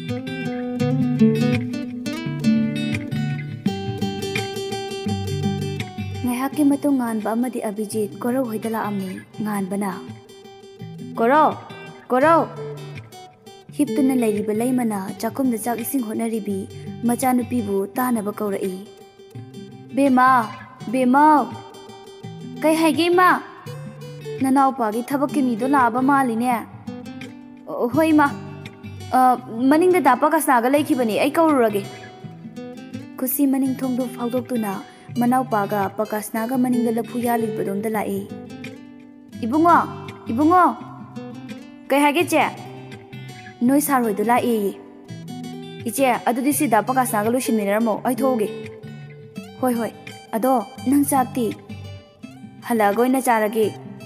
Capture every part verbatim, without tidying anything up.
ꯉꯥꯏꯍꯥꯛꯀꯤ ꯃꯇꯨꯡ ꯉꯥꯟꯕ ꯑꯃꯗꯤ ꯑꯕꯤꯖꯤꯠ ꯀꯣꯔꯧ ꯍꯣꯏꯗ ꯂꯥꯛꯑꯝꯃꯤ꯫ ꯉꯥꯟꯕꯅ ꯀꯣꯔꯧ ꯀꯣꯔꯧ ꯍꯤꯞꯇꯨꯅ ꯂꯩꯔꯤꯕ ꯂꯩꯃꯅ ꯆꯥꯛꯈꯨꯝꯗ ꯆꯥꯛ ꯏꯁꯤꯡ ꯍꯣꯠꯅꯔꯤꯕꯤ ꯃꯆꯥꯅꯨꯄꯤꯕꯨ ꯇꯥꯅꯕ ꯀꯧꯔꯛꯏ꯫ ꯕꯦꯝꯃ ꯕꯦꯝꯃꯧ ꯀꯩ ꯍꯥꯏꯒꯦ ꯏꯃꯥ? ꯅꯅꯥꯎꯄꯥꯒꯤ ꯊꯕꯛꯀꯤ ꯃꯤꯗꯣ ꯂꯥꯛꯑꯕ ꯃꯥꯜꯂꯤꯅꯦ꯫ ꯍꯣꯏ ꯏꯃꯥ, ꯃꯅꯤꯡꯗ ꯗꯥ ꯄꯀꯁꯅꯥꯒ ꯂꯩꯈꯤꯕꯅꯤ, ꯑꯩ ꯀꯧꯔꯨꯔꯒꯦ꯫ ꯈꯨꯁꯤ ꯃꯅꯤꯡ ꯊꯣꯡꯗꯣ ꯐꯥꯎꯗꯣꯛꯇꯨꯅ ꯃꯅꯥꯎꯄꯥꯒ ꯄꯀꯁꯅꯥꯒ ꯃꯅꯤꯡꯗ ꯂꯐꯨ ꯌꯥꯜꯂꯤꯕꯗꯣꯝꯗ ꯂꯥꯛꯏ꯫ ꯏꯕꯨꯡꯉꯣ ꯏꯕꯨꯡꯉꯣ ꯀꯩ ꯍꯥꯏꯒꯦ ꯆꯦ? ꯅꯣꯏ ꯁꯥꯔ ꯍꯣꯏꯗꯣ ꯂꯥꯛꯑꯦꯌꯦ꯫ ꯏꯆꯦ ꯑꯗꯨꯗꯤ ꯁꯤ ꯗꯥ ꯄꯀꯁꯅꯥꯒ ꯂꯣꯏꯁꯤꯟꯃꯤꯟꯅꯔꯝꯃꯣ, ꯑꯩ ꯊꯣꯛꯎꯒꯦ꯫ ꯍꯣꯏ ꯍꯣꯏ, ꯑꯗꯣ ꯅꯪ ꯆꯥꯛꯇꯤ? ꯍꯜꯂꯛꯑꯒ ꯑꯣꯏꯅ ꯆꯥꯔꯒꯦ꯫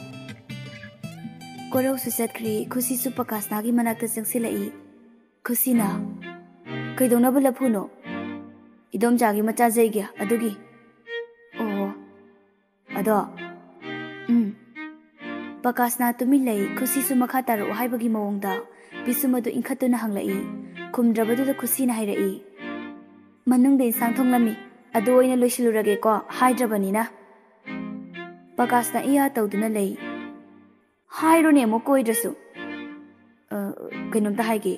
ꯀꯣꯔꯧꯁꯨ ꯆꯠꯈ꯭ꯔꯦ, ꯈꯨꯁꯤꯁꯨ ꯄꯀꯁꯅꯥꯒꯤ ꯃꯅꯥꯛꯇ ꯆꯪꯁꯤꯜꯂꯛꯏ꯫ ꯈꯨꯁꯤꯅ ꯀꯩꯗꯧꯅꯕ ꯂꯐꯨꯅꯣ? ꯏꯗꯣꯝꯆꯥꯒꯤ ꯃꯆꯥꯖꯩꯒꯤ ꯑꯗꯨꯒꯤ꯫ ꯑꯣ ꯑꯗꯣ ꯎꯝ ꯄꯀꯁꯅꯥ ꯇꯨꯃꯤꯟ ꯂꯩ꯫ ꯈꯨꯁꯤꯁꯨ ꯃꯈꯥ ꯇꯥꯔꯛꯑꯣ ꯍꯥꯏꯕꯒꯤ ꯃꯑꯣꯡꯗ ꯄꯤꯁꯨꯝ ꯑꯗꯨ ꯏꯟꯈꯠꯇꯨꯅ ꯍꯪꯂꯛꯏ꯫ ꯈꯨꯝꯗ꯭ꯔꯕꯗꯨꯗ ꯈꯨꯁꯤꯅ ꯍꯥꯏꯔꯛꯏ, ꯃꯅꯨꯡꯗ ꯏꯟꯁꯥꯡ ꯊꯣꯡꯂꯝꯃꯤ, ꯑꯗꯨ ꯑꯣꯏꯅ ꯂꯣꯏꯁꯤꯜꯂꯨꯔꯒꯦꯀꯣ ꯍꯥꯏꯗ꯭ꯔꯕꯅꯤꯅ꯫ ꯄꯀꯁꯅꯥ ꯏꯌꯥ ꯇꯧꯗꯨꯅ ꯂꯩ꯫ ꯍꯥꯏꯔꯣꯅꯦ ꯑꯃꯨꯛ ꯀꯣꯏꯗ꯭ꯔꯁꯨ꯫ ꯀꯩꯅꯣꯝꯇ ꯍꯥꯏꯒꯦ,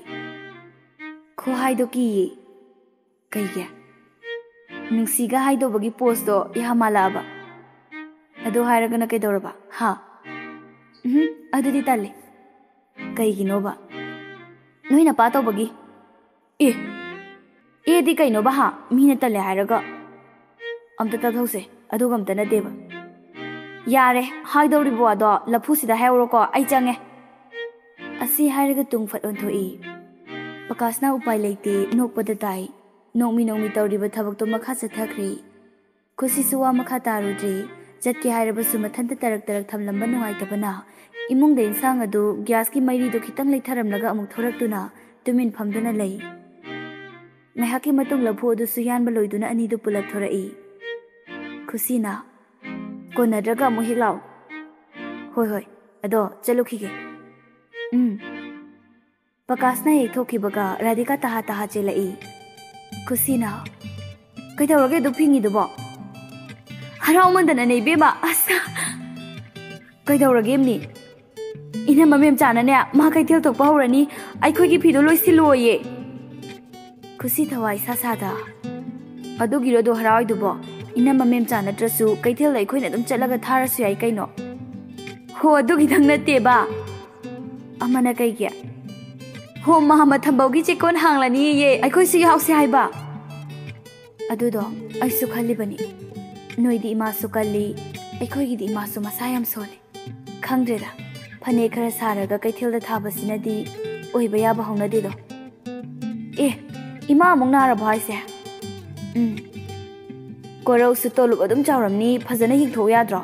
ꯈꯨꯍꯥꯏꯗꯣ ꯀꯤꯌꯦ꯫ ꯀꯩꯒꯤ? ꯅꯨꯡꯁꯤꯒ ꯍꯥꯏꯗꯧꯕꯒꯤ ꯄꯣꯁꯇꯣ ꯌꯥꯝ ꯃꯥꯜꯂꯛꯑꯕ꯫ ꯑꯗꯨ ꯍꯥꯏꯔꯒꯅ ꯀꯩꯗꯧꯔꯕ ꯍꯥ? ꯎꯝ ꯑꯗꯨꯗꯤ ꯇꯜꯂꯦ꯫ ꯀꯩꯒꯤꯅꯣꯕ? ꯅꯣꯏ ꯅꯄꯥ ꯇꯧꯕꯒꯤ꯫ ꯑꯦ ꯑꯦꯗꯤ ꯀꯩꯅꯣꯕ ꯍꯥ? ꯃꯤꯅ ꯇꯜꯂꯦ ꯍꯥꯏꯔꯒ꯫ ꯑꯝꯇ ꯇꯥꯊꯧꯁꯦ, ꯑꯗꯨꯒ ꯑꯝꯇ ꯅꯠꯇꯦꯕ꯫ ꯌꯥꯔꯦ, ꯍꯥꯏꯗꯧꯔꯤꯕ ꯋꯥꯗꯣ ꯂꯐꯨꯁꯤꯗ ꯍꯥꯏꯍꯧꯔꯣꯀꯣ, ꯑꯩ ꯆꯪꯉꯦ꯫ ꯑꯁꯤ ꯍꯥꯏꯔꯒ ꯇꯨꯡ ꯐꯠ ꯑꯣꯟꯊꯣꯛꯏ꯫ ꯄꯀꯁꯅꯥ ꯎꯄꯥꯏ ꯂꯩꯇꯦ, ꯅꯣꯛꯄꯗ ꯇꯥꯏ꯫ ꯅꯣꯛꯃꯤ ꯅꯣꯛꯃꯤ ꯇꯧꯔꯤꯕ ꯊꯕꯛꯇꯣ ꯃꯈꯥ ꯆꯠꯊꯈ꯭ꯔꯦ꯫ ꯈꯨꯁꯤꯁꯨ ꯋꯥ ꯃꯈꯥ ꯇꯥꯔꯨꯗ꯭ꯔꯦ꯫ ꯆꯠꯀꯦ ꯍꯥꯏꯔꯕꯁꯨ ꯃꯊꯟꯇ ꯇꯔꯛ ꯇꯔꯛ ꯊꯝꯂꯝꯕ ꯅꯨꯡꯉꯥꯏꯇꯕꯅ ꯏꯃꯨꯡꯗ ꯏꯟꯁꯥꯡ ꯑꯗꯨ ꯒ꯭ꯌꯥꯁꯀꯤ ꯃꯩꯔꯤꯗꯨ ꯈꯤꯇꯪ ꯂꯩꯊꯔꯝꯂꯒ ꯑꯃꯨꯛ ꯊꯣꯔꯛꯇꯨꯅ ꯇꯨꯃꯤꯟ ꯐꯝꯗꯨꯅ ꯂꯩ꯫ ꯉꯥꯏꯍꯥꯛꯀꯤ ꯃꯇꯨꯡ ꯂꯐꯨ ꯑꯗꯨꯁꯨ ꯌꯥꯟꯕ ꯂꯣꯏꯗꯨꯅ ꯑꯅꯤꯗꯨ ꯄꯨꯂꯞ ꯊꯣꯔꯛꯏ꯫ ꯈꯨꯁꯤꯅ ꯀꯣꯟꯅꯗ꯭ꯔꯒ ꯑꯃꯨꯛ ꯍꯦꯛ ꯂꯥꯛꯑꯣ꯫ ꯍꯣꯏ ꯍꯣꯏ, ꯑꯗꯣ ꯆꯠꯂꯨꯈꯤꯒꯦ꯫ ꯎꯝ ꯄꯀꯁꯅꯥ ꯍꯦꯛ ꯊꯣꯛꯈꯤꯕꯒ ꯔꯥꯙꯤꯀꯥ ꯇꯍꯥ ꯇꯍꯥ ꯆꯦꯜꯂꯛꯏ꯫ ꯈꯨꯁꯤꯅ ꯀꯩꯗꯧꯔꯒꯦ ꯑꯗꯨ ꯐꯤꯡꯉꯤꯗꯨꯕꯣ? ꯍꯔꯥꯎꯃꯟꯗꯅꯅꯦ ꯏꯕꯦꯝꯃ, ꯑꯁ ꯀꯩꯗꯧꯔꯒꯦꯝꯅꯤ? ꯏꯅꯝꯃ ꯃꯦꯝꯆꯥꯅꯅꯦ ꯃꯥ ꯀꯩꯊꯦꯜ ꯊꯣꯛꯄ ꯍꯧꯔꯅꯤ, ꯑꯩꯈꯣꯏꯒꯤ ꯐꯤꯗꯣ ꯂꯣꯏꯁꯤꯜꯂꯣꯌꯦ꯫ ꯈꯨꯁꯤ ꯊꯋꯥꯏ ꯏꯁꯥ ꯁꯥꯗ ꯑꯗꯨꯒꯤꯔꯣ ꯑꯗꯨ ꯍꯔꯥꯎꯏꯗꯨꯕꯣ? ꯏꯅꯝꯃ ꯃꯦꯝꯆꯥ ꯅꯠꯇ꯭ꯔꯁꯨ ꯀꯩꯊꯦꯜꯗ ꯑꯩꯈꯣꯏꯅ ꯑꯗꯨꯝ ꯆꯠꯂꯒ ꯊꯥꯔꯁꯨ ꯌꯥꯏ ꯀꯩꯅꯣ꯫ ꯍꯣ ꯑꯗꯨꯒꯤꯗꯪ ꯅꯠꯇꯦꯕ꯫ ꯑꯃꯅ ꯀꯩꯒꯤ? ꯍꯣ ꯃꯥ ꯃꯊꯝꯕꯧꯒꯤ ꯆꯦꯀꯣꯟ ꯍꯥꯡꯂꯅꯤꯌꯦ, ꯑꯩꯈꯣꯏꯁꯨ ꯌꯥꯎꯁꯦ ꯍꯥꯏꯕ꯫ ꯑꯗꯨꯗꯣ ꯑꯩꯁꯨ ꯈꯜꯂꯤꯕꯅꯤ, ꯅꯣꯏꯗꯤ ꯏꯃꯥꯁꯨ ꯀꯜꯂꯤ, ꯑꯩꯈꯣꯏꯒꯤꯗꯤ ꯏꯃꯥꯁꯨ ꯃꯁꯥ ꯌꯥꯝ ꯁꯣꯜꯂꯤ꯫ ꯈꯪꯗ꯭ꯔꯦꯗ, ꯐꯅꯦꯛ ꯈꯔ ꯁꯥꯔꯒ ꯀꯩꯊꯦꯜꯗ ꯊꯥꯕꯁꯤꯅꯗꯤ ꯑꯣꯏꯕ ꯌꯥꯕ ꯍꯧꯅꯗꯦꯗꯣ꯫ ꯑꯦ ꯏꯃꯥ ꯑꯃꯨꯛ ꯅꯥꯔꯕꯣ ꯍꯥꯏꯁꯦ? ꯎꯝ ꯀꯣꯔꯧꯁꯨ ꯇꯣꯂꯣꯞ ꯑꯗꯨꯝ ꯆꯥꯎꯔꯝꯅꯤ, ꯐꯖꯅ ꯌꯦꯡꯊꯣꯛꯎ ꯌꯥꯗ꯭ꯔꯣ?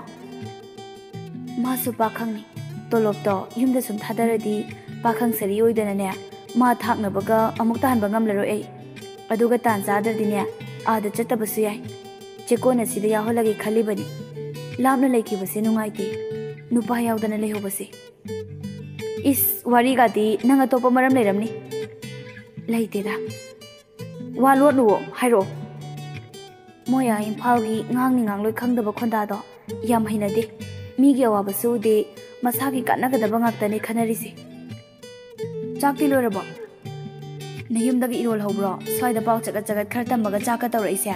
ꯃꯥꯁꯨ ꯄꯥꯈꯪꯅꯤ, ꯇꯣꯂꯣꯞꯇꯣ ꯌꯨꯝꯗ ꯁꯨꯝ ꯊꯥꯗꯔꯗꯤ ꯄꯥꯈꯪ ꯁꯔꯤ ꯑꯣꯏꯗꯅꯅꯦ ꯃꯥ ꯊꯥꯛꯅꯕꯒ ꯑꯃꯨꯛ ꯇꯥꯍꯟꯕ ꯉꯝꯂꯔꯣꯏ ꯑꯩ꯫ ꯑꯗꯨꯒ ꯇꯥꯟ ꯆꯥꯗ꯭ꯔꯗꯤꯅꯦ ꯑꯥꯗ ꯆꯠꯇꯕꯁꯨ ꯌꯥꯏ꯫ ꯆꯦꯀꯣꯟ ꯑꯁꯤꯗ ꯌꯥꯎꯍꯜꯂꯒꯦ ꯈꯜꯂꯤꯕꯅꯤ꯫ ꯂꯥꯞꯅ ꯂꯩꯈꯤꯕꯁꯦ ꯅꯨꯡꯉꯥꯏꯇꯦ, ꯅꯨꯄꯥ ꯌꯥꯎꯗꯅ ꯂꯩꯍꯧꯕꯁꯦ꯫ ꯏꯁ ꯋꯥꯔꯤꯒꯗꯤ ꯅꯪ ꯑꯇꯣꯞꯄ ꯃꯔꯝ ꯂꯩꯔꯝꯅꯤ꯫ ꯂꯩꯇꯦꯗ꯫ ꯋꯥ ꯂꯣꯠꯅꯨꯋꯣ, ꯍꯥꯏꯔꯛꯑꯣ꯫ ꯃꯣꯏ ꯑꯥ ꯏꯝꯐꯥꯜꯒꯤ ꯉꯥꯡꯅꯤ ꯉꯥꯡꯂꯣꯏ ꯈꯪꯗꯕ ꯈꯣꯟꯗꯥꯗꯣ ꯌꯥꯝ ꯍꯩꯅꯗꯦ꯫ ꯃꯤꯒꯤ ꯑꯋꯥꯕꯁꯨ ꯎꯗꯦ, ꯃꯁꯥꯒꯤ ꯀꯥꯟꯅꯒꯗꯕ ꯉꯥꯛꯇꯅꯦ ꯈꯟꯅꯔꯤꯁꯦ꯫ ꯆꯥꯛꯇꯤ ꯂꯣꯏꯔꯕꯣ? ꯅꯌꯨꯝꯗꯒꯤ ꯏꯔꯣꯜ ꯍꯧꯕ꯭ꯔꯣ? ꯁ꯭ꯋꯥꯏꯗ ꯄꯥꯎ ꯆꯒꯠ ꯆꯒꯠ ꯈꯔ ꯇꯝꯃꯒ ꯆꯥꯛꯀ ꯇꯧꯔꯛꯏꯁꯦ꯫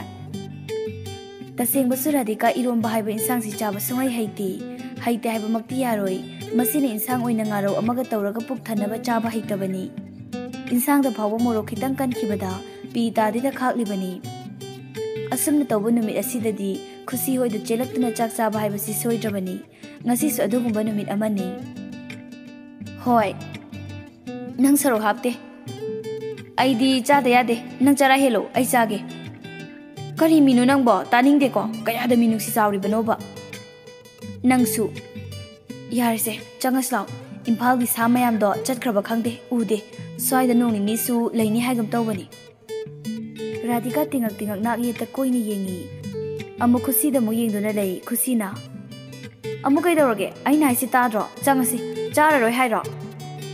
ꯇꯁꯦꯡꯕꯁꯨ ꯔꯥꯙꯤꯀꯥ ꯏꯔꯣꯝꯕ ꯍꯥꯏꯕ ꯏꯟꯁꯥꯡꯁꯤ ꯆꯥꯕ ꯁꯨꯡꯍꯩ ꯍꯩꯇꯦ꯫ ꯍꯩꯇꯦ ꯍꯥꯏꯕꯃꯛꯇꯤ ꯌꯥꯔꯣꯏ, ꯃꯁꯤꯅ ꯏꯟꯁꯥꯡ ꯑꯣꯏꯅ ꯉꯥꯔꯧ ꯑꯃꯒ ꯇꯧꯔꯒ ꯄꯨꯛ ꯊꯟꯅꯕ ꯆꯥꯕ ꯍꯩꯇꯕꯅꯤ꯫ ꯏꯟꯁꯥꯡꯗ ꯐꯥꯎꯕ ꯃꯣꯔꯣꯛ ꯈꯤꯇꯪ ꯀꯟꯈꯤꯕꯗ ꯄꯤ ꯇꯥꯗꯦꯗ ꯈꯥꯛꯂꯤꯕꯅꯤ꯫ ꯑꯁꯨꯝꯅ ꯇꯧꯕ ꯅꯨꯃꯤꯠ ꯑꯁꯤꯗꯗꯤ ꯈꯨꯁꯤ ꯍꯣꯏꯗ ꯆꯦꯜꯂꯛꯇꯨꯅ ꯆꯥꯛ ꯆꯥꯕ ꯍꯥꯏꯕꯁꯤ ꯁꯣꯏꯗ꯭ꯔꯕꯅꯤ꯫ ꯉꯁꯤꯁꯨ ꯑꯗꯨꯒꯨꯝꯕ ꯅꯨꯃꯤꯠ ꯑꯃꯅꯤ꯫ ꯍꯣꯏ, ꯅꯪ ꯁꯔꯨꯛ ꯍꯥꯞꯇꯦ꯫ ꯑꯩꯗꯤ ꯆꯥꯗ ꯌꯥꯗꯦ, ꯅꯪ ꯆꯔꯥ ꯍꯦꯜꯂꯣ, ꯑꯩ ꯆꯥꯒꯦ꯫ ꯀꯔꯤ ꯃꯤꯅꯣ ꯅꯪꯕꯣ? ꯇꯥꯅꯤꯡꯗꯦꯀꯣ, ꯀꯌꯥꯗ ꯃꯤꯅꯨꯡꯁꯤ ꯆꯥꯎꯔꯤꯕꯅꯣꯕ? ꯅꯪꯁꯨ꯫ ꯌꯥꯔꯁꯦ, ꯆꯪꯉꯁꯤ ꯂꯥꯎ꯫ ꯏꯝꯐꯥꯜꯒꯤ ꯁꯥ ꯃꯌꯥꯝꯗꯣ ꯆꯠꯈ꯭ꯔꯕ ꯈꯪꯗꯦ, ꯎꯗꯦ꯫ ꯁ꯭ꯋꯥꯏꯗ ꯅꯣꯡ ꯅꯤꯅꯤꯁꯨ ꯂꯩꯅꯤ ꯍꯥꯏꯒꯨꯝ ꯇꯧꯕꯅꯤ꯫ ꯔꯥꯙꯤꯀꯥ ꯇꯤꯉꯛ ꯇꯤꯉꯛ ꯅꯥꯛ ꯌꯦꯠꯇ ꯀꯣꯏꯅ ꯌꯦꯡꯉꯤ꯫ ꯑꯃꯨꯛ ꯈꯨꯁꯤꯗ ꯑꯃꯨꯛ ꯌꯦꯡꯗꯨꯅ ꯂꯩ꯫ ꯈꯨꯁꯤꯅ ꯑꯃꯨꯛ ꯀꯩꯗꯧꯔꯒꯦ? ꯑꯩꯅ ꯍꯥꯏꯁꯤ ꯇꯥꯗ꯭ꯔꯣ? ꯆꯪꯉꯁꯤ꯫ ꯆꯥꯔꯔꯣꯏ ꯍꯥꯏꯔꯣ?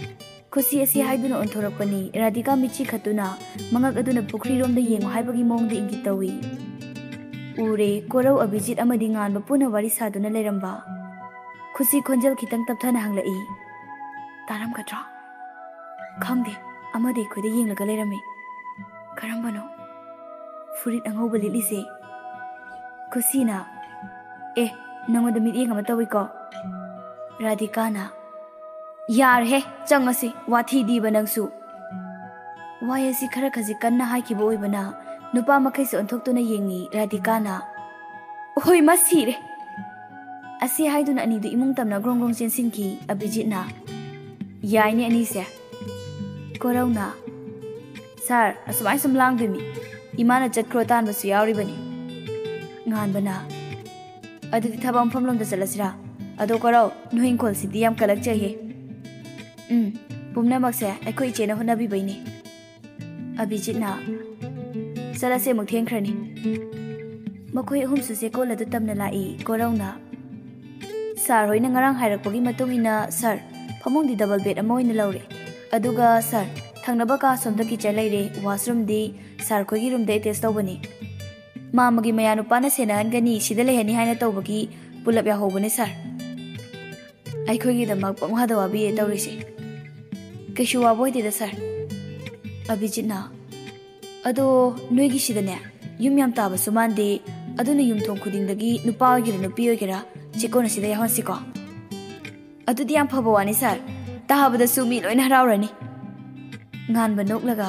खुशी असी हाइदुना ओंथोरकपनी राधिका मिची खतुना मंगक अदुना पुखरी रोमदा येंगो हाइबगी मोंगदा इंगित तवी उरे कोरौ अभिजित अमदि ngan पुना वारी सादुना लेरंबा खुशी खोंजल खितंग तपथाना हंगलई तारम कट्रा खंगदे अमदि खोदे येंगलगा लेरमे करंबनो फुरित अंगौबा लिलिसे खुशीना ए नंगोदा मिट येंग अमा तविको राधिकाना यार हे चंगसी वाथी दीब नंगसु वायसी खरा खजी कन्ना हाइखिबो ओइबना नुपा मखैसे ओंथोक्तुना येंगी राधिकाना ओइ मसीरे असी हाइदुना अनिदु इमुंग तमना ग्रोंग ग्रोंग चेंसिंखी अभिजितना याइने अनीसे कोरौना सर असुमाइ सम लांगदुमी इमाना चटख्रो तानबसु यावरिबनी nganbana adudi thabam famlomda chalasira ado korau noing khol sidi yam kalak chahe um pumna makse akhoi chena honabi baini abhijitna salase muk thengkhrani makhoi ahum su se ko ladu tamna lai korauna sir hoina ngarang hairakpagi matung ina sir phamongdi double bed amoina lawre aduga sir thangnaba ka somda ki chalaire washroom di sir khoi gi room de test tawbani मामगी मयानु पाना सेनाहनगनी सिदा लेहनी हाइना तौबगी pull-up या होबने sir आइखोगी Damak पमहादा वाबी तौरिसे कैसु वाबोइदे the sir अभिजितना अदो नोइगी सिदने yum याम ताब सुमानदे अदुना yum थों खुदिंगदगी नुपा ओइगिरा नुपी ओइगिरा चिकोना सिदा याहनसिको अदुदि याम फबवानी सर ताहाबदा सुमी लोइना हरावरनी nganba noklaga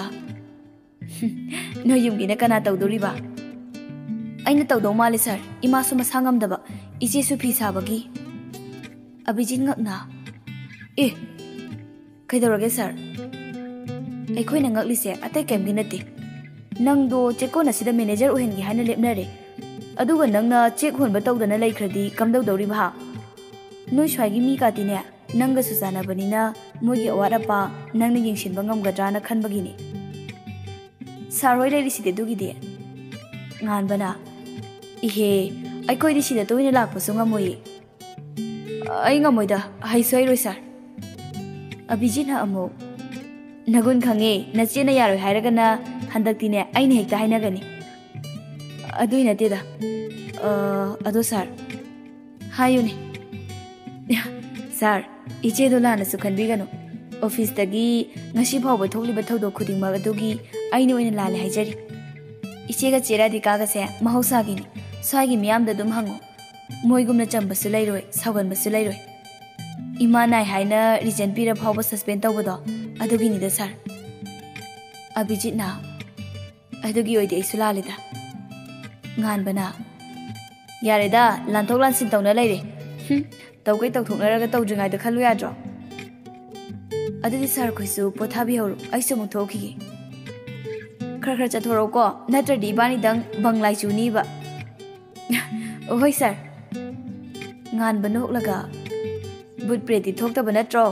no yumgina kana tawdoriba aina tawdo mali sir ima su masangam daba ije su phi sabagi abijin ngakna e kaidorage sir ai khoina ngakli se atai kem gi nati nang do cheko na sida manager ohen gi haina lepnare aduga nangna check honba tawdana laikhradi kamdau dori bha noi swagi mi ka tine nanga su sana banina mogi awara pa nangna yingsin bangam gadrana khanbagi ni saroi le riside dugi de ngan bana ihe ai koi di sida toina lak pasu ngamoi ai ngamoida hai soi roi sar abijina amo nagun khange nachena yaroi hairagana handakti ne aine hekta haina gani aduina te da ado sar hayune sar iche do lana su khanbi gano office tagi ngasi phawba thokli ba thodo khuding ma adugi aine oina lale haijari iche ga chera di ka ga se mahausa gi ni sai gi miyam da dum hango moigum na chamba su lai roi sawan ba su lai roi ima nai haina reason pira phawba suspend tawba do adugi ni da sar abijit na adugi oi de isula le da ngan bana yare da lanthok lansin tawna lai re tau kai tau thokna ra ga tau dringai da khalu ya dro adudi sar khoisu pothabi hor aisu mu thokhi khar khar chathoro ko natra di bani dang banglai chuni ba oi sir ngan banok laga but preti thokta bana tro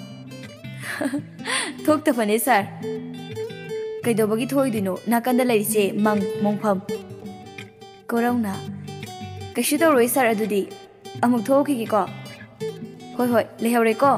thokta bane sir kaido bagi thoi dino nakanda lai se mang mongpham korauna kaishu to roi sir adudi amuk thokhi ki ko hoi hoi lehore ko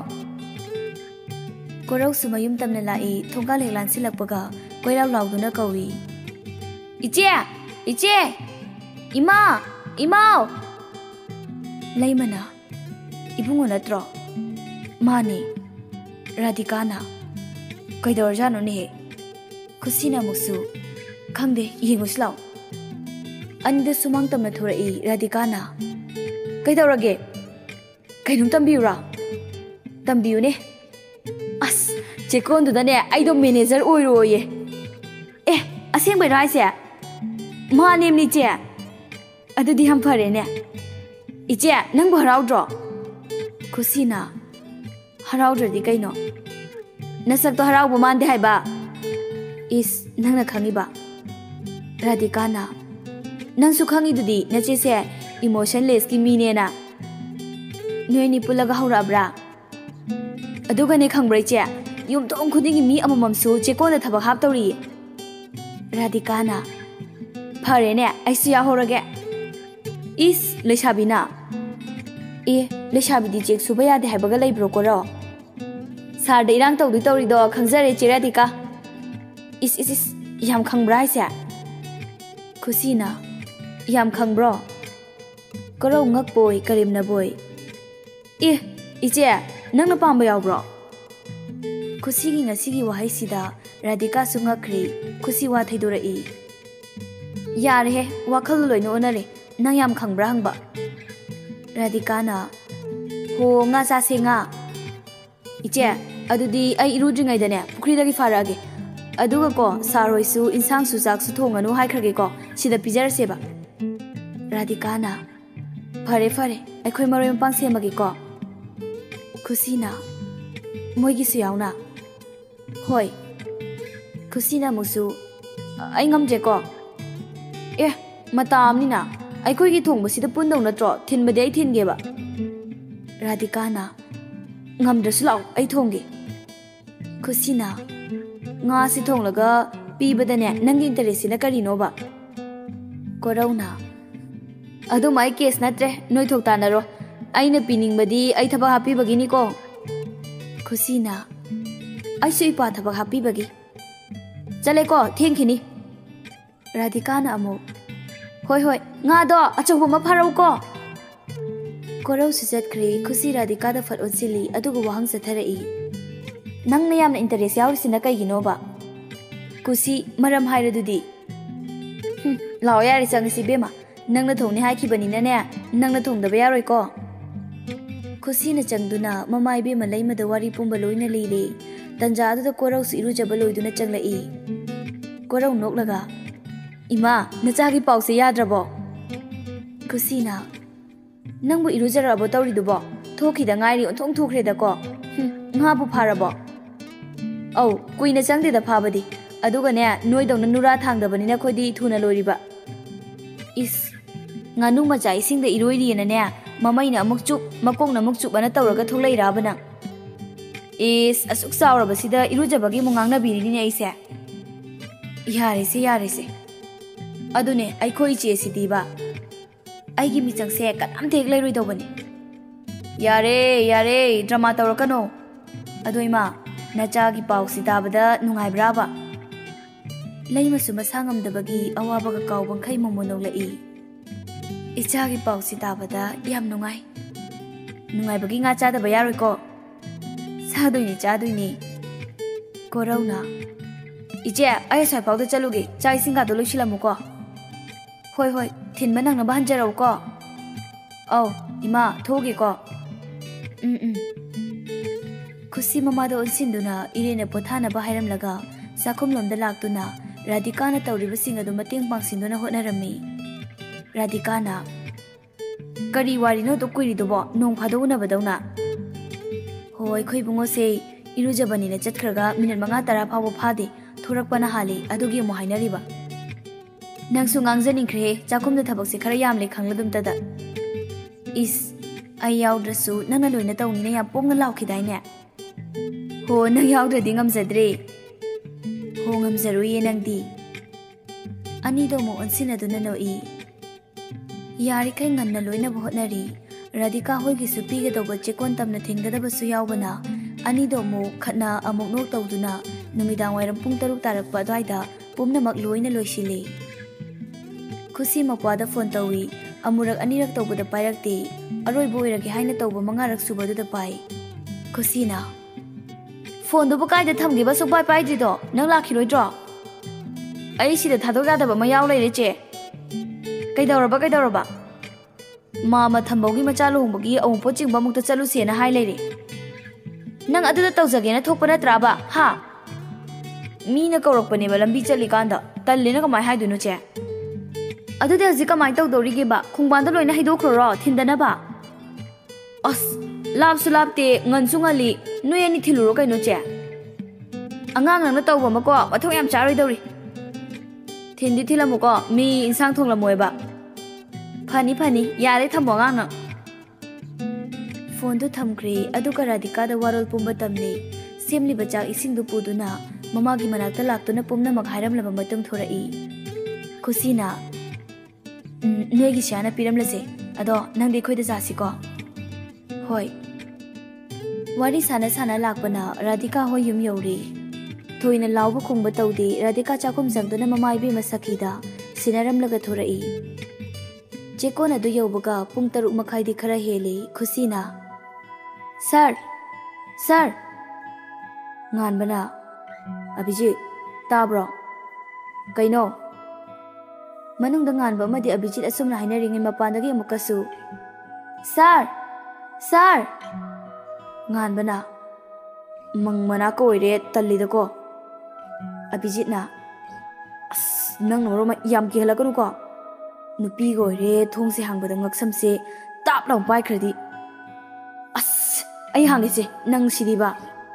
korau sumayum tamna lai thongka leklan silakpaga koirau lauduna kawi iche iche ima imau laimana ibungo natro mani radikana kaidor jano ne khusina muksu khangde yenguslaw ande sumang tamna thorai radikana kaidorage kainum tambiura tambiu ne as chekon du da ne aido manager oiroye eh aseng bai rai se ma nem ni che adudi ham phare ne iche nang bo harau dro khusina harau dro di kaino nasak to harau bu man de hai ba is nang na khangi ba radikana nang su khangi dudi na che se emotionless ki mi ne na noi ni pulaga haurabra aduga ne khangbrai che yum tong khudingi mi amamam su chekon da thabak hap tori radikana phare ne aisu ya horage is leshabina e leshabi di chek subaya de habaga lai bro ko ro ꯁꯥꯔꯗ ꯏꯔꯥꯡ ꯇꯧꯗꯣꯏ ꯇꯧꯔꯤꯗꯣ ꯈꯪꯖꯔꯦ ꯆꯦ ꯔꯥꯙꯤꯀꯥ ꯏꯁ ꯏꯁ ꯏꯁ ꯌꯥꯝ ꯈꯪꯕ꯭ꯔꯥ ꯍꯥꯏꯁꯦ ꯈꯨꯁꯤꯅ ꯌꯥꯝ ꯈꯪꯕ꯭ꯔꯣ ꯀꯣꯔꯧ ꯉꯛꯄꯣꯏ ꯀꯔꯦꯝꯅꯕꯣꯏ ꯑꯦ ꯏꯆꯦ ꯅꯪꯅ ꯄꯥꯝꯕ ꯌꯥꯎꯕ꯭ꯔꯣ ꯈꯨꯁꯤꯒꯤ ꯉꯁꯤꯒꯤ ꯋꯥꯍꯩꯁꯤꯗ ꯔꯥꯙꯤꯀꯥꯁꯨ ꯉꯛꯈ꯭ꯔꯤ ꯈꯨꯁꯤ ꯋꯥ ꯊꯩꯗꯣꯔꯛꯏ ꯌꯥꯔꯦꯍꯦ ꯋꯥꯈꯜ ꯂꯣꯏꯅ ꯑꯣꯟꯅꯔꯦ ꯅꯪ ꯌꯥꯝ ꯈꯪꯕ꯭ꯔꯥ ꯍꯪꯕ ꯔꯥꯙꯤꯀꯥꯅ ꯍꯣ ꯉꯥ ꯆꯥꯁꯦ ꯉꯥ ꯏꯆꯦ ꯑꯗꯨꯗꯤ ꯑꯩ ꯏꯔꯨꯗ꯭ꯔꯤꯉꯩꯗꯅꯦ ꯄꯨꯈ꯭ꯔꯤꯗꯒꯤ ꯐꯥꯔꯛꯑꯒꯦ ꯑꯗꯨꯒ ꯀꯣ ꯁꯥꯔ ꯍꯣꯏꯁꯨ ꯏꯟꯁꯥꯡꯁꯨ ꯆꯥꯛꯁꯨ ꯊꯣꯡꯉꯅꯨ ꯍꯥꯏꯈ꯭ꯔꯒꯦꯀꯣ ꯁꯤꯗ ꯄꯤꯖꯔꯁꯦꯕ ꯔꯥꯙꯤꯀꯥꯅ ꯐꯔꯦ ꯐꯔꯦ ꯑꯩꯈꯣꯏ ꯃꯔꯣꯏ ꯃꯄꯥꯡ ꯁꯦꯝꯃꯒꯦꯀꯣ ꯈꯨꯁꯤꯅ ꯃꯣꯏꯒꯤꯁꯨ ꯌꯥꯎꯅ ꯍꯣꯏ ꯈꯨꯁꯤꯅ ꯑꯃꯨꯛꯁꯨ ꯑꯩ ꯉꯝꯗ꯭ꯔꯦꯀꯣ ꯑꯦ ꯃꯇꯥ ꯑꯃꯅꯤꯅ ꯑꯩꯈꯣꯏꯒꯤ ꯊꯣꯡꯕꯁꯤꯗ ꯄꯨꯟꯗꯧ ꯅꯠꯇ꯭ꯔꯣ ꯊꯤꯟꯕꯗꯤ ꯑꯩ ꯊꯤꯟꯒꯦꯕ ꯔꯥꯙꯤꯀꯥꯅ ꯉꯝꯗ꯭ꯔꯁꯨ ꯂꯥꯛꯑꯣ ꯑꯩ ꯊꯣꯡꯒꯦ ꯈꯨꯁꯤꯅ ꯉꯥꯁꯤ ꯊꯣꯡꯂꯒ ꯄꯤꯕꯗꯅꯦ ꯅꯪꯒꯤ ꯏꯟꯇꯔꯦꯁꯁꯤꯅ ꯀꯔꯤꯅꯣꯕ ꯀꯣꯔꯧꯅ ꯑꯗꯨꯝ ꯑꯩ ꯀꯦꯁ ꯅꯠꯇ꯭ꯔꯦ ꯅꯣꯏ ꯊꯣꯛ ꯇꯥꯟꯅꯔꯣ ꯑꯩꯅ ꯄꯤꯅꯤꯡꯕꯗꯤ ꯑꯩ ꯊꯕꯛ ꯍꯥꯞꯄꯤꯕꯒꯤꯅꯤꯀꯣ ꯈꯨꯁꯤꯅ ꯑꯩꯁꯨ ꯏꯄꯥ ꯊꯕꯛ ꯍꯥꯞꯄꯤꯕꯒꯤ ꯆꯠꯂꯦꯀꯣ ꯊꯦꯡꯈꯤꯅꯤ ꯔꯥꯙꯤꯀꯥꯅ ꯑꯃꯨꯛ ꯍꯣꯏ ꯍꯣꯏ ꯉꯥꯗꯣ ꯑꯆꯧꯕ ꯑꯃ ꯐꯥꯔꯛꯎꯀꯣ ꯀꯣꯔꯧꯁꯨ ꯆꯠꯈ꯭ꯔꯦ ꯈꯨꯁꯤ ꯔꯥꯙꯤꯀꯥꯗ ꯐꯠ ꯑꯣꯟꯁꯤꯜꯂꯤ ꯑꯗꯨꯒ ꯋꯥꯍꯪ ꯆꯠꯊꯔꯛꯏ ꯅꯪꯅ ꯌꯥꯝꯅ ꯏꯟꯇꯔꯦꯁ ꯌꯥꯎꯔꯤꯁꯤꯅ ꯀꯩꯒꯤꯅꯣꯕ ꯀꯨꯁꯤ ꯃꯔꯝ ꯍꯥꯏꯔꯗꯨꯗꯤ ꯂꯥꯛꯑꯣ ꯌꯥꯔꯦ ꯆꯪꯉꯁꯤ ꯕꯦꯝꯃ ꯅꯪꯅ ꯊꯣꯡꯅꯤ ꯍꯥꯏꯈꯤꯕꯅꯤꯅꯅꯦ ꯅꯪꯅ ꯊꯣꯡꯗꯕ ꯌꯥꯔꯣꯏꯀꯣ ꯈꯨꯁꯤꯅ ꯆꯪꯗꯨꯅ ꯃꯃꯥ ꯏꯕꯦꯝꯃ ꯂꯩꯃꯗ ꯋꯥꯔꯤ ꯄꯨꯝꯕ ꯂꯣꯏꯅ ꯂꯤꯔꯦ ꯇꯟꯖꯥ ꯑꯗꯨꯗ ꯀꯣꯔꯧꯁꯨ ꯏꯔꯨꯖꯕ ꯂꯣꯏꯗꯨꯅ ꯆꯪꯂꯛꯏ ꯀꯣꯔꯧ ꯅꯣꯛꯂꯒ ꯏꯃꯥ ꯅꯆꯥꯒꯤ ꯄꯥꯎꯁꯦ ꯌꯥꯗ꯭ꯔꯕꯣ ꯈꯨꯁꯤꯅ ꯅꯪꯕꯨ ꯏꯔꯨꯖꯔꯛꯑꯕꯣ ꯇꯧꯔꯤꯗꯨꯕꯣ ꯊꯣꯛꯈꯤꯗ ꯉꯥꯏꯔꯤ ꯑꯣꯟꯊꯣꯛ ꯊꯣꯛꯈ꯭ꯔꯦꯗꯀꯣ ꯉꯥꯕꯨ ꯐꯥꯔꯕꯣ ꯑꯧ ꯀꯨꯏꯅ ꯆꯪꯗꯦꯗ ꯐꯥꯕꯗꯤ ꯑꯗꯨꯒꯅꯦ ꯅꯣꯏꯗꯧꯅ ꯅꯨꯔꯥ ꯊꯥꯡꯗꯕꯅꯤꯅ ꯑꯩꯈꯣꯏꯗꯤ ꯊꯨꯅ ꯂꯣꯏꯔꯤꯕ ꯏꯁ ꯉꯥꯅꯨ ꯃꯆꯥ ꯏꯁꯤꯡꯗ ꯏꯔꯣꯏꯔꯤꯌꯦꯅꯅꯦ ꯃꯃꯩꯅ ꯑꯃꯨꯛ ꯆꯨꯞ ꯃꯀꯣꯛꯅ ꯑꯃꯨꯛ ꯆꯨꯞ ꯑꯅ ꯇꯧꯔꯒ ꯊꯣꯛꯂꯛꯏꯔꯥꯕ ꯅꯪ ꯏꯁ ꯑꯁꯨꯛ ꯆꯥꯎꯔꯕꯁꯤꯗ ꯏꯔꯨꯖꯕꯒꯤ ꯑꯃꯨꯛ ꯉꯥꯡꯅꯕꯤꯔꯤꯅꯤꯅꯦ ꯑꯩꯁꯦ ꯌꯥꯔꯦꯁꯦ ꯌꯥꯔꯦꯁꯦ ꯑꯗꯨꯅꯦ ꯑꯩꯈꯣꯏ ꯏꯆꯦꯁꯤꯗꯤꯕ ꯑꯩꯒꯤ ꯃꯤꯆꯪꯁꯦ ꯀꯅꯥꯝꯇ ꯍꯦꯛ ꯂꯩꯔꯣꯏꯗꯧꯕꯅꯤ ꯌꯥꯔꯦ ꯌꯥꯔꯦ ꯗ꯭ꯔꯃꯥ ꯇꯧꯔꯛꯀꯅꯣ ꯑꯗꯣ ꯏꯃꯥ ꯅꯆꯥꯒꯤ ꯄꯥꯎꯁꯤ ꯇꯥꯕꯗ ꯅꯨꯡꯉꯥꯏꯕ꯭ꯔꯥꯕ ꯂꯩꯃꯁꯨ ꯃꯁꯥ ꯉꯝꯗꯕꯒꯤ ꯑꯋꯥꯕꯒ ꯀꯥꯎꯕꯈꯩ ꯃꯣꯃꯣ ꯅꯣꯛꯂꯛꯏ ꯏꯆꯥꯒꯤ ꯄꯥꯎꯁꯤ ꯇꯥꯕꯗ ꯌꯥꯝ ꯅꯨꯡꯉꯥꯏ ꯅꯨꯡꯉꯥꯏꯕꯒꯤ ꯉꯥ ꯆꯥꯗꯕ ꯌꯥꯔꯣꯏꯀꯣ ꯆꯥꯗꯣꯏꯅꯤ ꯆꯥꯗꯣꯏꯅꯤ ꯀꯣꯔꯧꯅ ꯏꯆꯦ ꯑꯩ ꯑꯁ꯭ꯋꯥꯏꯐꯥꯎꯗ ꯆꯠꯂꯨꯒꯦ ꯆꯥꯛ ꯏꯁꯤꯡꯒꯥꯗꯣ ꯂꯣꯏꯁꯤꯜꯂꯝꯃꯨꯀꯣ ꯍꯣꯏ ꯍꯣꯏ ꯊꯤꯟꯕ ꯅꯪꯅꯕ ꯍꯟꯖꯔꯛꯎꯀꯣ ꯑꯧ ꯏꯃꯥ ꯊꯣꯛꯎꯒꯦꯀꯣ ꯎꯝ ꯎꯝ ꯈꯨꯁꯤ ꯃꯃꯥꯗ ꯑꯣꯟꯁꯤꯟꯗꯨꯅ ꯏꯔꯦꯅ ꯄꯣꯊꯥꯅꯕ ꯍꯥꯏꯔꯝꯂꯒ ꯆꯥꯛꯈꯨꯝꯂꯣꯝꯗ ꯂꯥꯛꯇꯨꯅ ꯔꯥꯙꯤꯀꯥꯅ ꯇꯧꯔꯤꯕꯁꯤꯡ ꯑꯗꯨ ꯃꯇꯦꯡ ꯄꯥꯡꯁꯤꯟꯗꯨꯅ ꯍꯣꯠꯅꯔꯝꯃꯤ ꯔꯥꯙꯤꯀꯥꯅ ꯀꯔꯤ ꯋꯥꯔꯤꯅꯣ ꯑꯗꯨꯛ ꯀꯨꯏꯔꯤꯗꯨꯕꯣ ꯅꯣꯡ ꯐꯥꯗꯣꯛ ꯎꯅꯕꯗꯧꯅ ꯍꯣ ꯑꯩꯈꯣꯏ ꯏꯕꯨꯡꯉꯣꯁꯦ ꯏꯔꯨꯖꯕꯅꯤꯅ ꯆꯠꯈ꯭ꯔꯒ ꯃꯤꯅꯤꯠ ꯃꯉꯥ ꯇꯔꯥ ꯐꯥꯎꯕ ꯐꯥꯗꯦ ꯊꯣꯔꯛꯄꯅ ꯍꯥꯜꯂꯤ ꯑꯗꯨꯒꯤ ꯑꯃꯨꯛ ꯍꯥꯏꯅꯔꯤꯕ ꯅꯪꯁꯨ ꯉꯥꯡꯖꯅꯤꯡꯈ꯭ꯔꯦ ꯆꯥꯛꯈꯨꯝꯗ ꯊꯕꯛꯁꯦ ꯈꯔ ꯌꯥꯝꯂꯦ ꯈꯪꯂꯗꯨꯝꯇꯗ ꯏꯁ ꯑꯩ ꯌꯥꯎꯗ꯭ꯔꯁꯨ ꯅꯪꯅ ꯂꯣꯏꯅ ꯇꯧꯅꯤꯅ ꯌꯥꯝ ꯄꯣꯡꯅ ꯂꯥꯎꯈꯤꯗꯥꯏꯅꯦ ꯍꯣ ꯅꯪ ꯌꯥꯎꯗ꯭ꯔꯗꯤ ꯉꯝꯖꯗ꯭ꯔꯦ ꯍꯣ ꯉꯝꯖꯔꯣꯏꯌꯦ ꯅꯪꯗꯤ ꯑꯅꯤꯗꯣ ꯑꯃꯨꯛ ꯑꯣꯟꯁꯤꯟꯅꯗꯨꯅ ꯅꯣꯛꯏ ꯌꯥꯔꯤꯈꯩ ꯉꯟꯅ ꯂꯣꯏꯅꯕ ꯍꯣꯠꯅꯔꯤ ꯔꯥꯙꯤꯀꯥ ꯍꯣꯏꯒꯤꯁꯨ ꯄꯤꯒꯗꯧꯕ ꯆꯦꯀꯣꯟ ꯇꯝꯅ ꯊꯤꯟꯒꯗꯕꯁꯨ ꯌꯥꯎꯕꯅ ꯑꯅꯤꯗꯣ ꯑꯃꯨꯛ ꯈꯠꯅ ꯑꯃꯨꯛ ꯅꯣꯛ ꯇꯧꯗꯨꯅ ꯅꯨꯃꯤꯗꯥꯡ ꯋꯥꯏꯔꯝ ꯄꯨꯡ ꯇꯔꯨꯛ ꯇꯥꯔꯛꯄ ꯑꯗꯨꯋꯥꯏꯗ ꯄꯨꯝꯅꯃꯛ ꯂꯣꯏꯅ ꯂꯣꯏꯁꯤꯜꯂꯤ ꯈꯨꯁꯤ ꯃꯄ꯭ꯋꯥꯗ ꯐꯣꯟ ꯇꯧꯏ ꯑꯃꯨꯔꯛ ꯑꯅꯤꯔꯛ ꯇꯧꯕꯗ ꯄꯥꯏꯔꯛꯇꯦ ꯑꯔꯣꯏꯕ ꯑꯣꯏꯔꯒꯦ ꯍꯥꯏꯅ ꯇꯧꯕ ꯃꯉꯥꯔꯛ ꯁꯨꯕꯗꯨꯗ ꯄꯥꯏ ꯈꯨꯁꯤꯅ ꯐꯣꯟꯗꯨꯕꯨ ꯀꯥꯏꯗ ꯊꯝꯒꯦꯕ ꯁꯨꯛꯄꯥꯏ ꯄꯥꯏꯗ꯭ꯔꯤꯗꯣ ꯅꯪ ꯂꯥꯛꯈꯤꯔꯣꯏꯗ꯭ꯔꯣ ꯑꯩ ꯁꯤꯗ ꯊꯥꯗꯣꯛ ꯌꯥꯗꯕ ꯑꯃ ꯌꯥꯎ ꯂꯩꯔꯦ ꯆꯦ ꯀꯩꯗꯧꯔꯕ ꯀꯩꯗꯧꯔꯕ ꯃꯥꯃ ꯊꯝꯕꯧꯒꯤ ꯃꯆꯥ ꯂꯨꯍꯣꯡꯕꯒꯤ ꯑꯎꯟꯄꯣꯠ ꯆꯤꯡꯕ ꯑꯃꯨꯛꯇ ꯆꯠꯂꯨꯁꯦꯅ ꯍꯥꯏ ꯂꯩꯔꯦ ꯅꯪ ꯑꯗꯨꯗ ꯇꯧꯖꯒꯦꯅ ꯊꯣꯛꯄ ꯅꯠꯇ꯭ꯔꯥꯕ ꯍꯥ ꯃꯤꯅ ꯀꯧꯔꯛꯄꯅꯦꯕ ꯂꯝꯕꯤ ꯆꯠꯂꯤꯀꯥꯟꯗ ꯇꯜꯂꯦꯅ ꯀꯃꯥꯏ ꯍꯥꯏꯗꯣꯏꯅꯣ ꯆꯦ ꯑꯗꯨꯗꯤ ꯍꯧꯖꯤꯛ ꯀꯃꯥꯏ ꯇꯧꯗꯧꯔꯤꯒꯦꯕ ꯈꯣꯡꯕꯥꯟꯗ ꯂꯣꯏꯅ ꯍꯩꯗꯣꯛꯈ꯭ꯔꯣꯔꯣ ꯊꯤꯟꯗꯅꯕ ꯑꯁ ꯂꯥꯞꯁꯨ ꯂꯥꯞꯇꯦ ꯉꯟꯁꯨ ꯉꯜꯂꯤ ꯅꯣꯏ ꯑꯅꯤ ꯊꯤꯜꯂꯨꯔꯣ ꯀꯩꯅꯣ ꯆꯦ ꯑꯉꯥꯡ ꯅꯪꯅ ꯇꯧꯕ ꯑꯃꯀꯣ ꯃꯊꯧ ꯌꯥꯝ ꯆꯥꯔꯣꯏꯗꯧꯔꯤ ꯊꯤꯟꯗꯤ ꯊꯤꯜꯂꯝꯃꯨꯀꯣ ꯃꯤ ꯏꯟꯁꯥꯡ ꯊꯣꯡꯂꯝꯃꯣꯏꯕ ꯐꯅꯤ ꯐꯅꯤ ꯌꯥꯔꯦ ꯊꯝꯃꯣ ꯑꯉꯥꯡꯅ ꯐꯣꯟꯗꯨ ꯊꯝꯈ꯭ꯔꯦ ꯑꯗꯨꯒ ꯔꯥꯙꯤꯀꯥꯗ ꯋꯥꯔꯣꯜ ꯄꯨꯝꯕ ꯇꯝꯂꯦ ꯁꯦꯝꯂꯤꯕ ꯆꯥꯛ ꯏꯁꯤꯡꯗꯨ ꯄꯨꯗꯨꯅ ꯃꯃꯥꯒꯤ ꯃꯅꯥꯛꯇ ꯂꯥꯛꯇꯨꯅ ꯄꯨꯝꯅꯃꯛ ꯍꯥꯏꯔꯝꯂꯕ ꯃꯇꯨꯡ ꯊꯣꯔꯛꯏ ꯈꯨꯁꯤꯅ ꯅꯣꯏꯒꯤ ꯁꯤꯌꯥꯅ ꯄꯤꯔꯝꯂꯁꯦ ꯑꯗꯣ ꯅꯪꯗꯤ ꯑꯩꯈꯣꯏꯗ ꯆꯥꯁꯤꯀꯣ ꯍꯣꯏ Wari sana sana lakpana Radhika hoi yum yori. Thoina lauba khungba tawde Radhika chakum jangdana mamai bi masakida sinaram laga thorai. Chekona du yaubaga pung taruk makhai di khara hele khusina. Sir, sir. Ngan bana. Abhijit, tabro. Kaino. Manung da ngan ba madi Abhijit asum na hainaringi mapandagi amukasu. Sir, sir. Ngan bana. Mang mana ko ire talli da ko. Abhijit na. As nang noro ma yam ki halakanu ko. Nupi go ire thong se hang ba da ngaksam se tap law pai khradi. As ai hangi se nang sidi ba.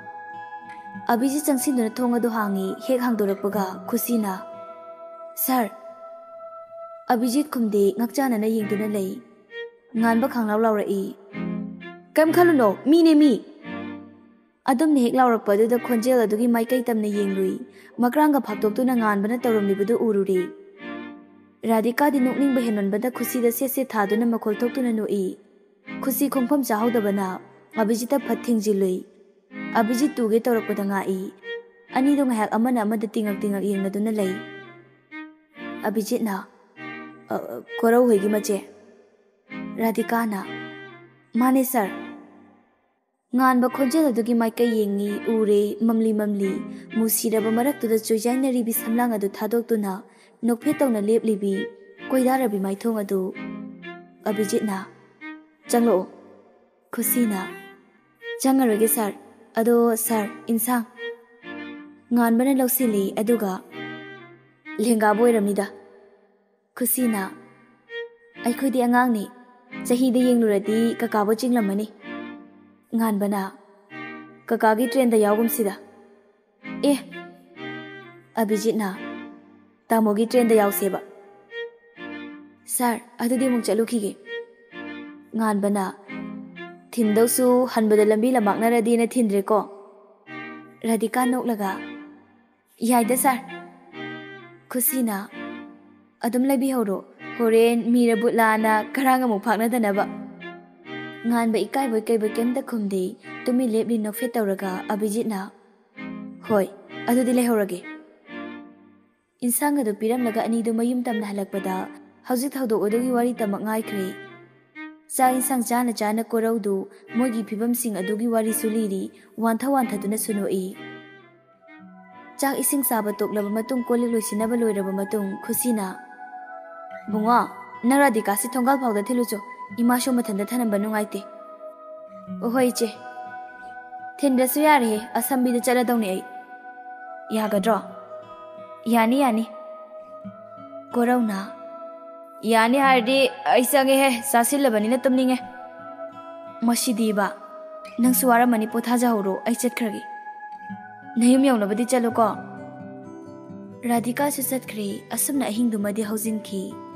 Abhijit changsin duna thong adu hangi hek hang dorakpaga khusina. Sir. Abhijit kumde ngakchana na yingduna lei. Ngan ba khang law law rai. Kam khaluno mi ne mi. Adum ne hek law rakpa du da khonjel adugi maikai tamna yinglui. Makranga phaktok tu na ngan bana tawramli budu ururi. Radhika di nokning ba henon bada khusi da se se tha duna makhol thok tu na noi. Khusi khongpham chahau da bana Abhijit phat thingjilui. Abhijit tuge tawrakpada ngai. Ani do ngahak amana amada tingak tingak yengna duna lei. Abhijit na korau hoigi mache. Radhika na mane sir. Ngan ba khonjel adugi maikai yengi ure mamli mamli musiraba marak tu da choijainari bi samlang adu thadok tu na nokphe tawna lepli bi koidara bi maithong adu. Abhijit na changlo khusina changarage sir. Ado sir insang. Ngan bana lausili aduga lenga boiramida. Khusina aikhoi di angang ni chahi de yengluradi kakabo chinglamani. Ngan bana kakagi train da yawgum sida. Eh Abhijit na tamogi train da yaw seba. Sir adudi mung chalukhige. Ngan bana Thindausu hanbada lambi lamakna radi na thindre ko. Radhika noklaga. Yaida sir. Khusina. Adum labi horo. Horen mira butla na karanga mu phakna danaba. Ngan ba ikai boy kai boy kem da khumde. Tumi lepli nokfe tawraga Abhijit na. Hoi. Adudi le horage. Insang adu piram laga ani do mayum tamna halakpada. Haujik thawdok odogi wari tamak ngai khre. Sa insang jana jana korau du mogi phibam sing adugi wari suliri wantha wantha tuna sunoi. Chak ising saba toklaba matung kolik loisinaba loiraba matung khusina. Bunga nang Radhika si thongal phawda thilucho ima sho mathanda thanamba nungaite. Ohoi che. Thindrasu yare asambi da chala dawni ai. Yagadro. Yani yani. Korau na. Yani hardi aisange he sasilabani na tumninge. Masidi ba nang suwara mani pothaja horo ai chatkragi. Nayum yawnabadi chalo ko. Radhika su chatkhre asumna ahingdumadi haujinki.